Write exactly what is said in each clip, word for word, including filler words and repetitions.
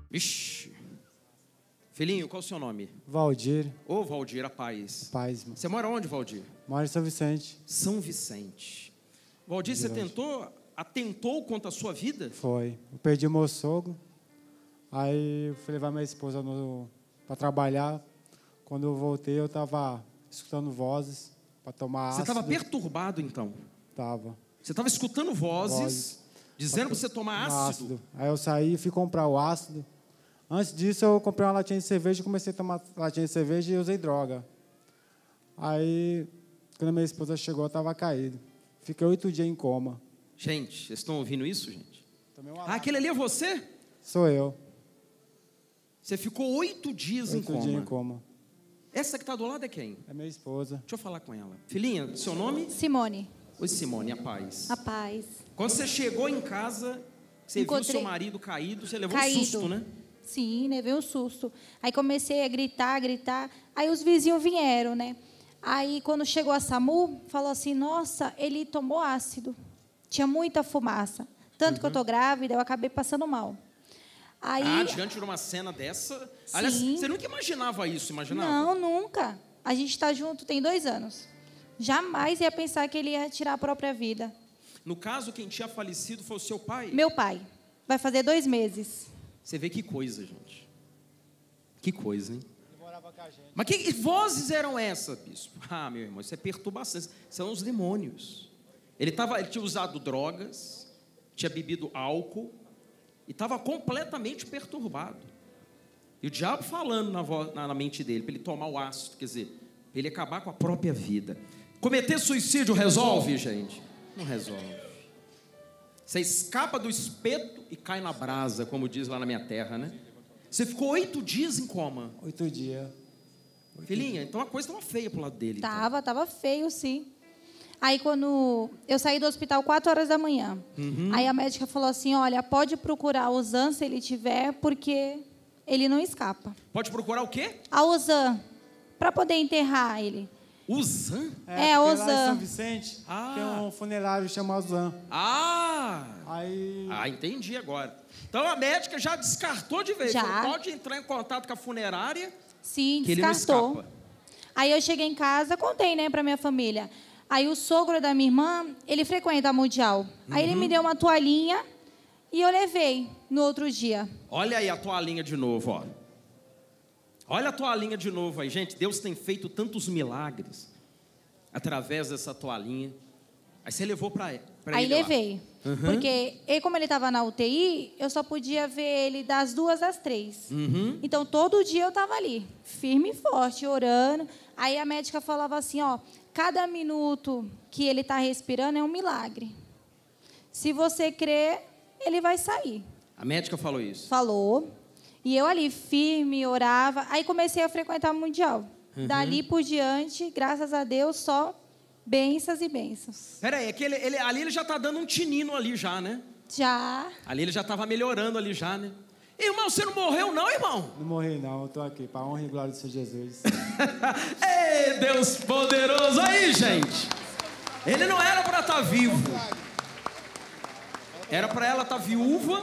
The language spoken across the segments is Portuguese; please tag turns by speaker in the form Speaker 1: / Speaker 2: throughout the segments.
Speaker 1: Ixi. Filhinho, qual é o seu nome?
Speaker 2: Valdir.
Speaker 1: Ô, Valdir, a paz.
Speaker 2: Paz, mano.
Speaker 1: Você mora onde, Valdir?
Speaker 2: Moro em São Vicente.
Speaker 1: São Vicente. Valdir, você tentou, atentou contra a sua vida?
Speaker 2: Foi. Eu perdi meu sogro. Aí eu fui levar minha esposa para trabalhar. Quando eu voltei, eu estava escutando vozes para tomar ácido.
Speaker 1: Você estava perturbado, então?
Speaker 2: Tava.
Speaker 1: Você estava escutando vozes,
Speaker 2: Vozes.
Speaker 1: dizendo para você tomar ácido?
Speaker 2: ácido. Aí eu saí e fui comprar o ácido. Antes disso, eu comprei uma latinha de cerveja e comecei a tomar latinha de cerveja e usei droga. Aí, quando a minha esposa chegou, eu estava caído. Fiquei oito dias em coma.
Speaker 1: Gente, vocês estão ouvindo isso, gente?
Speaker 2: Tomei uma
Speaker 1: Ah, aquele ali é você?
Speaker 2: Sou eu.
Speaker 1: Você ficou oito dias em
Speaker 2: Oito
Speaker 1: coma.
Speaker 2: dias em coma.
Speaker 1: Essa que está do lado é quem?
Speaker 2: É minha esposa.
Speaker 1: Deixa eu falar com ela. Filhinha, seu nome?
Speaker 3: Simone.
Speaker 1: Oi, Simone, a paz.
Speaker 3: A paz.
Speaker 1: Quando você chegou em casa, você
Speaker 3: Encontrei...
Speaker 1: viu seu marido caído, você levou
Speaker 3: caído.
Speaker 1: um susto, né?
Speaker 3: Sim, levei um susto. Aí comecei a gritar, gritar. Aí os vizinhos vieram, né? Aí, quando chegou a SAMU, falou assim, nossa, ele tomou ácido. Tinha muita fumaça. Tanto uhum. que eu tô grávida, eu acabei passando mal. Aí...
Speaker 1: Ah, diante de uma cena dessa...
Speaker 3: Sim.
Speaker 1: Aliás, você nunca imaginava isso, imaginava?
Speaker 3: Não, nunca. A gente está junto tem dois anos. Jamais ia pensar que ele ia tirar a própria vida.
Speaker 1: No caso, quem tinha falecido foi o seu pai?
Speaker 3: Meu pai. Vai fazer dois meses.
Speaker 1: Você vê que coisa, gente. Que coisa, hein? Mas que vozes eram essas, bispo? Ah, meu irmão, isso é perturbação. São os demônios. Ele, tava, ele tinha usado drogas, tinha bebido álcool e estava completamente perturbado. E o diabo falando na, voz, na, na mente dele, para ele tomar o ácido, quer dizer, para ele acabar com a própria vida. Cometer suicídio resolve, gente? Não resolve. Você escapa do espeto e cai na brasa, como diz lá na minha terra, né? Você ficou oito dias em coma.
Speaker 2: Oito dias. Oito
Speaker 1: Filhinha,
Speaker 2: dias.
Speaker 1: então a coisa estava feia pro lado dele.
Speaker 3: Tava,
Speaker 1: então.
Speaker 3: tava feio, sim. Aí, quando eu saí do hospital quatro horas da manhã, uhum. aí a médica falou assim, olha, pode procurar a Ozan se ele tiver, porque ele não escapa.
Speaker 1: Pode procurar o quê?
Speaker 3: A Ozan, para poder enterrar ele.
Speaker 1: Ozan?
Speaker 2: É,
Speaker 3: é
Speaker 2: Ozan. Lá em São
Speaker 3: Ozan.
Speaker 2: Vicente
Speaker 1: Ah.
Speaker 2: tem um funerário chamado Ozan.
Speaker 1: Ah!
Speaker 2: Aí...
Speaker 1: Ah, entendi agora. Então a médica já descartou de vez.
Speaker 3: Já.
Speaker 1: Falou, pode entrar em contato com a funerária.
Speaker 3: Sim,
Speaker 1: que
Speaker 3: descartou.
Speaker 1: Ele não escapa.
Speaker 3: Aí eu cheguei em casa, contei, né, para minha família. Aí o sogro da minha irmã, ele frequenta a Mundial. Uhum. Aí ele me deu uma toalhinha e eu levei no outro dia.
Speaker 1: Olha aí a toalhinha de novo, ó. Olha a toalhinha de novo aí, gente. Deus tem feito tantos milagres através dessa toalhinha. Aí você levou para ele.
Speaker 3: Aí
Speaker 1: ele
Speaker 3: levei. Uhum. Porque, ele, como ele estava na U T I, eu só podia ver ele das duas às três.
Speaker 1: Uhum.
Speaker 3: Então, todo dia eu estava ali, firme e forte, orando. Aí a médica falava assim, ó, cada minuto que ele está respirando é um milagre. Se você crer, ele vai sair.
Speaker 1: A médica falou isso?
Speaker 3: Falou. E eu ali, firme, orava. Aí comecei a frequentar o Mundial. Uhum. Dali por diante, graças a Deus, só bênçãos e bênçãos.
Speaker 1: Peraí, é que ele, ele, ali ele já está dando um tinino ali já, né?
Speaker 3: Já.
Speaker 1: Ali ele já estava melhorando ali já, né? Irmão, você não morreu não, irmão?
Speaker 2: Não morri não, eu estou aqui, para a honra e glória do Senhor Jesus.
Speaker 1: Ei, Deus poderoso aí, gente. Ele não era para estar vivo. Era para ela estar viúva.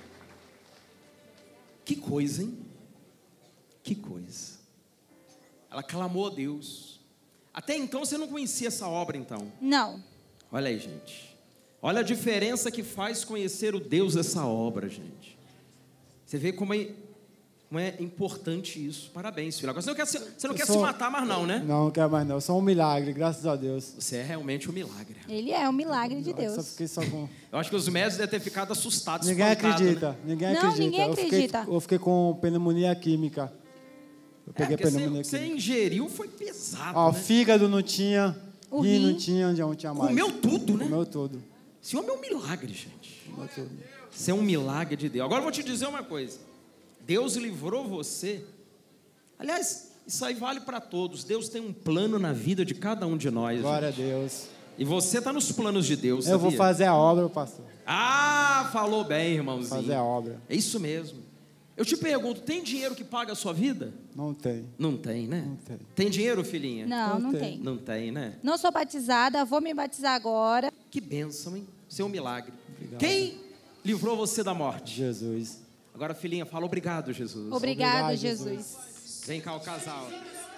Speaker 1: Que coisa, hein? Que coisa. Ela clamou a Deus. Até então você não conhecia essa obra, então?
Speaker 3: Não.
Speaker 1: Olha aí, gente. Olha a diferença que faz conhecer o Deus dessa obra, gente. Você vê como é, como é importante isso. Parabéns, filho. Agora você não quer, se, você não quer
Speaker 2: sou...
Speaker 1: se matar mais não, né?
Speaker 2: Não, não quero mais não. Eu sou um milagre, graças a Deus.
Speaker 1: Você é realmente um milagre.
Speaker 3: Ele é um milagre de Deus.
Speaker 2: Eu só fiquei só com...
Speaker 1: Eu acho que os médicos devem ter ficado assustados.
Speaker 2: Ninguém acredita.
Speaker 1: Né?
Speaker 2: Ninguém
Speaker 3: não,
Speaker 2: acredita.
Speaker 3: ninguém acredita.
Speaker 2: Eu fiquei, eu fiquei com pneumonia química. Eu peguei
Speaker 1: é,
Speaker 2: pneumonia
Speaker 1: você,
Speaker 2: química.
Speaker 1: você ingeriu foi pesado,
Speaker 2: Ó,
Speaker 1: né?
Speaker 2: fígado não tinha,
Speaker 3: o
Speaker 2: rim
Speaker 3: rim
Speaker 2: não tinha, onde não tinha mais.
Speaker 1: Comeu tudo, né?
Speaker 2: Comeu tudo.
Speaker 1: Esse homem é um milagre, gente.
Speaker 2: Comeu tudo.
Speaker 1: Você é um milagre de Deus. Agora eu vou te dizer uma coisa. Deus livrou você. Aliás, isso aí vale para todos. Deus tem um plano na vida de cada um de nós.
Speaker 2: Glória
Speaker 1: gente.
Speaker 2: a Deus.
Speaker 1: E você está nos planos de Deus,
Speaker 2: Eu
Speaker 1: sabia?
Speaker 2: vou fazer a obra, pastor.
Speaker 1: Ah, falou bem, irmãozinho.
Speaker 2: Fazer a obra.
Speaker 1: É isso mesmo. Eu te pergunto, tem dinheiro que paga a sua vida?
Speaker 2: Não tem.
Speaker 1: Não tem, né?
Speaker 2: Não tem.
Speaker 1: Tem dinheiro, filhinha?
Speaker 3: Não,
Speaker 2: Não
Speaker 3: não
Speaker 2: tem.
Speaker 3: tem.
Speaker 1: Não tem, né?
Speaker 3: Não sou batizada, vou me batizar agora.
Speaker 1: Que bênção, hein? Seu milagre.
Speaker 2: Obrigado.
Speaker 1: Quem livrou você da morte?
Speaker 2: Jesus.
Speaker 1: Agora, filhinha, fala obrigado, Jesus.
Speaker 3: Obrigado,
Speaker 2: Obrigado,
Speaker 3: Jesus.
Speaker 2: Jesus.
Speaker 1: Vem cá, o casal.